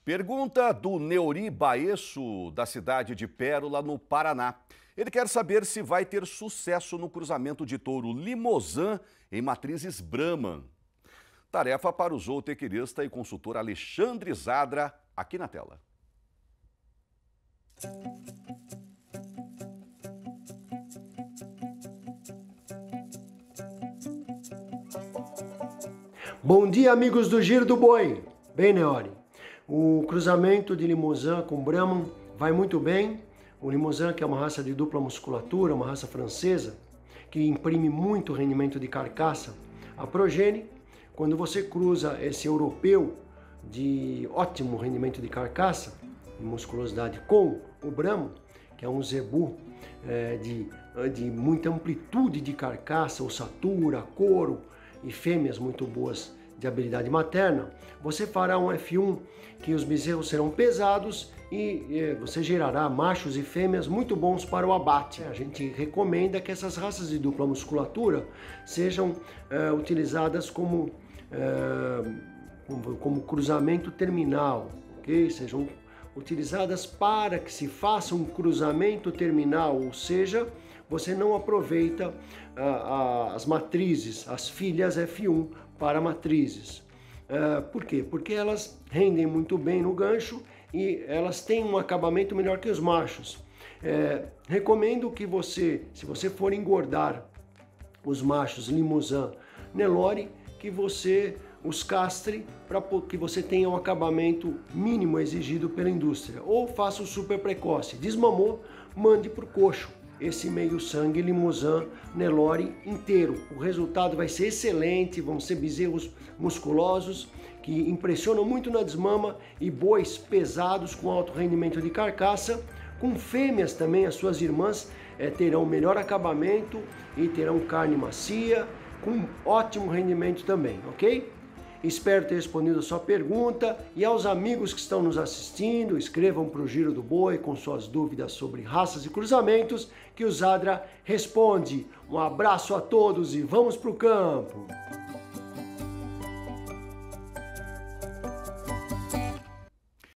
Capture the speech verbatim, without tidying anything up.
Pergunta do Neuri Baesso, da cidade de Pérola, no Paraná. Ele quer saber se vai ter sucesso no cruzamento de touro Limousin em matrizes Brahman. Tarefa para o zootecnista e consultor Alexandre Zadra, aqui na tela. Bom dia, amigos do Giro do Boi. Bem, Neori, o cruzamento de Limousin com Brahman vai muito bem. O Limousin, que é uma raça de dupla musculatura, uma raça francesa, que imprime muito rendimento de carcaça. A progênie, quando você cruza esse europeu de ótimo rendimento de carcaça, de musculosidade, com o Brahman, que é um zebu é, de, de muita amplitude de carcaça, ossatura, couro e fêmeas muito boas de habilidade materna, você fará um F um que os bezerros serão pesados e eh, você gerará machos e fêmeas muito bons para o abate. A gente recomenda que essas raças de dupla musculatura sejam eh, utilizadas como, eh, como, como cruzamento terminal, ok? Sejam utilizadas para que se faça um cruzamento terminal, ou seja, você não aproveita ah, ah, as matrizes, as filhas F um para matrizes. Ah, por quê? Porque elas rendem muito bem no gancho e elas têm um acabamento melhor que os machos. É, recomendo que você, se você for engordar os machos Limousin Nelore, que você os castre para que você tenha um acabamento mínimo exigido pela indústria. Ou faça o super precoce. Desmamou, mande para o coxo esse meio sangue Limousin Nelore inteiro. O resultado vai ser excelente, vão ser bezerros musculosos que impressionam muito na desmama e bois pesados com alto rendimento de carcaça. Com fêmeas também, as suas irmãs é, terão melhor acabamento e terão carne macia, com ótimo rendimento também, ok? Espero ter respondido a sua pergunta e aos amigos que estão nos assistindo, escrevam para o Giro do Boi com suas dúvidas sobre raças e cruzamentos que o Zadra responde. Um abraço a todos e vamos para o campo!